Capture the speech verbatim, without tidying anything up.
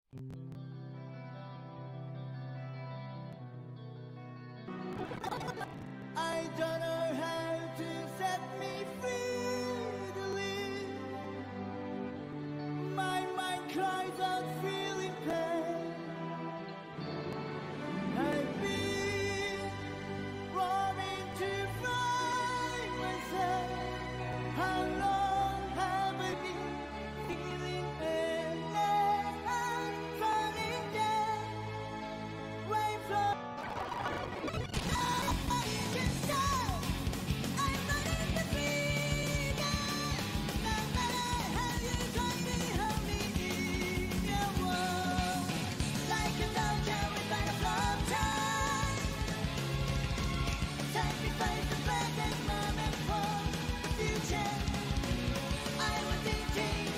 I don't know how to set me free to live. My mind cries out feeling pain. I've been roaming to find myself. How long have I been feeling endless and falling down right from I was thinking